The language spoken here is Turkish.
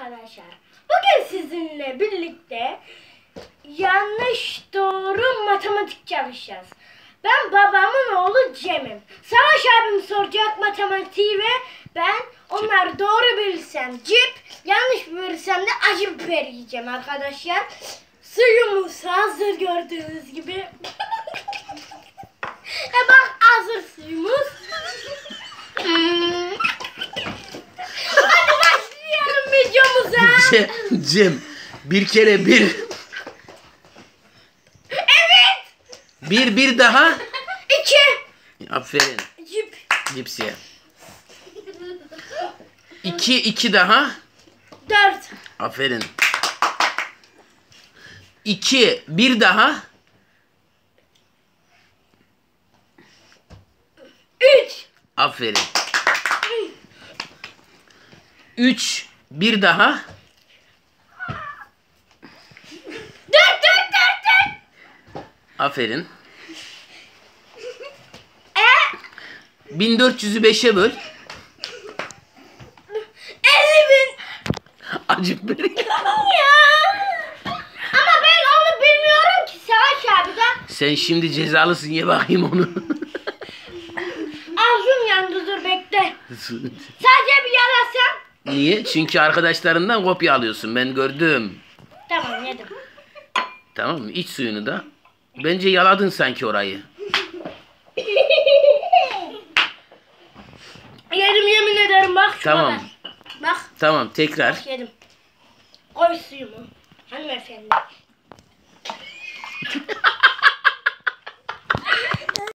arkadaşlar. Bugün sizinle birlikte yanlış doğru matematik çalışacağız. Ben babamın oğlu Cem'im. Savaş abim soracak matematiği ve ben onlar doğru bilirsem cip, yanlış bilirsem de acı biber yiyeceğim arkadaşlar. Suyumuz hazır gördüğünüz gibi. Bak hazır suyumuz. Hadi başlayalım videomuza. Cem, bir kere bir. Evet. Bir daha. 2. Aferin. Cip. Cipsiye. 2 daha. 4. Aferin. 1 daha. 3. Aferin. 1 daha. 4. Aferin. 1400'ü 5'e böl. 50.000. Acık bir. Ya. Ama ben onu bilmiyorum ki Savaş abiden. Sen şimdi cezalısın, ye bakayım onu. Ağzım yandı, dur bekle. Sadece bir yalasam. Niye? Çünkü arkadaşlarından kopya alıyorsun. Ben gördüm. Tamam, yedim. Tamam mı? İç suyunu da. Bence yaladın sanki orayı. Yedim, yemin ederim, bak şu Tamam. kadar. Bak. Tamam, tekrar. Bak yedim. Koy suyumu. Hanımefendi.